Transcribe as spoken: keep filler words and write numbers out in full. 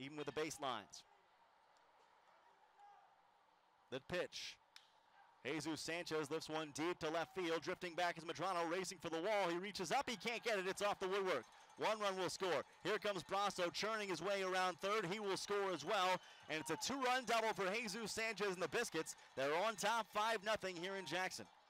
even with the baselines. The pitch. Jesus Sanchez lifts one deep to left field. Drifting back is Medrano, racing for the wall. He reaches up. He can't get it. It's off the woodwork. One run will score. Here comes Brasso churning his way around third. He will score as well. And it's a two-run double for Jesus Sanchez and the Biscuits. They're on top five nothing here in Jackson.